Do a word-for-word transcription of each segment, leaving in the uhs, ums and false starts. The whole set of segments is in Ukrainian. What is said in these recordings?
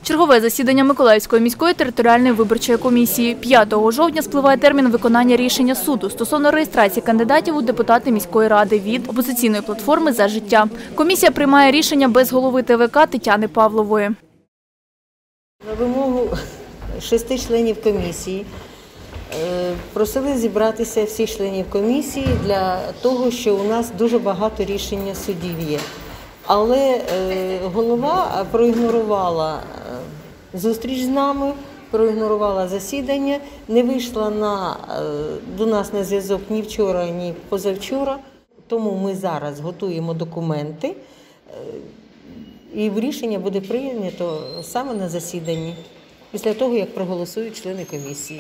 Чергове засідання Миколаївської міської територіальної виборчої комісії. п'ятого жовтня спливає термін виконання рішення суду стосовно реєстрації кандидатів у депутати міської ради від опозиційної платформи «За життя». Комісія приймає рішення без голови Те Ве Ка Тетяни Павлової. На вимогу шести членів комісії просили зібратися всіх членів комісії для того, що у нас дуже багато рішень судів є. Але голова проігнорувала зустріч з нами, проігнорувала засідання, не вийшла на, до нас на зв'язок ні вчора, ні позавчора. Тому ми зараз готуємо документи і рішення буде прийнято саме на засіданні, після того, як проголосують члени комісії.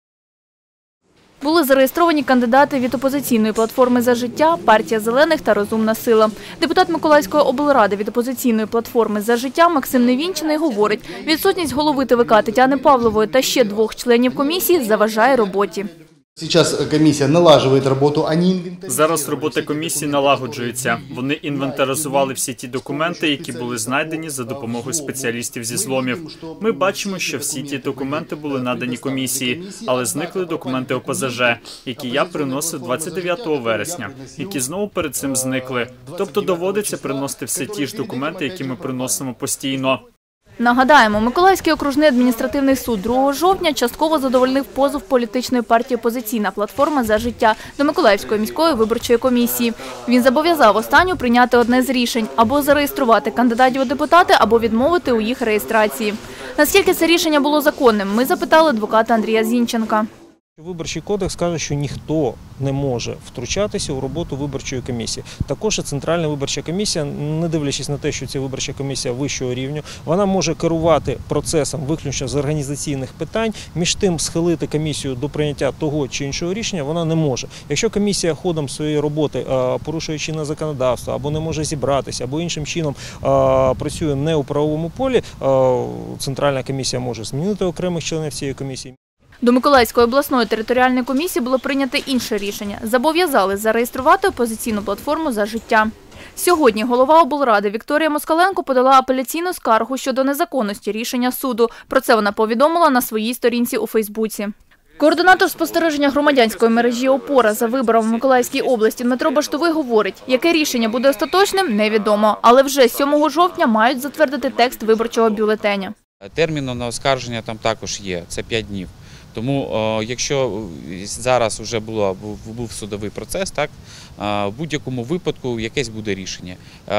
Були зареєстровані кандидати від опозиційної платформи «За життя», партія «Зелених» та «Розумна сила». Депутат Миколаївської облради від опозиційної платформи «За життя» Максим Невінчений говорить, відсутність голови Те Ве Ка Тетяни Павлової та ще двох членів комісії заважає роботі. Зараз комісія налагоджує роботу. Зараз робота комісії налагоджується. Вони інвентаризували всі ті документи, які були знайдені за допомогою спеціалістів зі зломів. Ми бачимо, що всі ті документи були надані комісії, але зникли документи О Пе Зе Же, які я приносив двадцять дев'ятого вересня, які знову перед цим зникли. Тобто доводиться приносити все ті ж документи, які ми приносимо постійно. Нагадаємо, Миколаївський окружний адміністративний суд другого жовтня частково задовольнив позов політичної партії «Опозиційна платформа «За життя» до Миколаївської міської виборчої комісії. Він зобов'язав останню прийняти одне з рішень – або зареєструвати кандидатів у депутати, або відмовити у їх реєстрації. Наскільки це рішення було законним, ми запитали адвоката Андрія Зінченка. Виборчий кодекс каже, що ніхто не може втручатися у роботу виборчої комісії. Також і Центральна виборча комісія, не дивлячись на те, що це виборча комісія вищого рівня, вона може керувати процесом виключно з організаційних питань, між тим схилити комісію до прийняття того чи іншого рішення вона не може. Якщо комісія ходом своєї роботи порушує чинне законодавство, або не може зібратися, або іншим чином працює не у правовому полі, Центральна комісія може змінити окремих членів цієї комісії. До Миколаївської обласної територіальної комісії було прийнято інше рішення – зобов'язали зареєструвати опозиційну платформу «За життя». Сьогодні голова облради Вікторія Москаленко подала апеляційну скаргу щодо незаконності рішення суду. Про це вона повідомила на своїй сторінці у Фейсбуці. Координатор спостереження громадянської мережі «Опора» за виборами в Миколаївській області Дмитро Баштовий говорить, яке рішення буде остаточним – невідомо. Але вже сьомого жовтня мають затвердити текст виборчого бюлетеня. Термін на оскарження там також є – це п'ять днів. Тому, якщо зараз вже було, був судовий процес, так, в будь-якому випадку якесь буде рішення.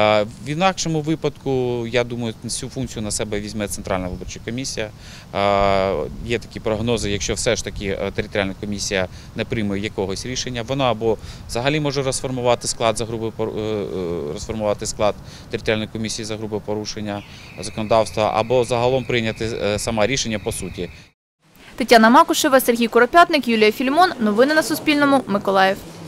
В інакшому випадку, я думаю, цю функцію на себе візьме Центральна виборча комісія. Є такі прогнози, якщо все ж таки територіальна комісія не прийме якогось рішення, вона або взагалі може розформувати склад, за грубе, розформувати склад територіальної комісії за грубе порушення законодавства, або загалом прийняти саме рішення по суті. Тетяна Макушева, Сергій Куропятник, Юлія Фільмон. Новини на Суспільному. Миколаїв.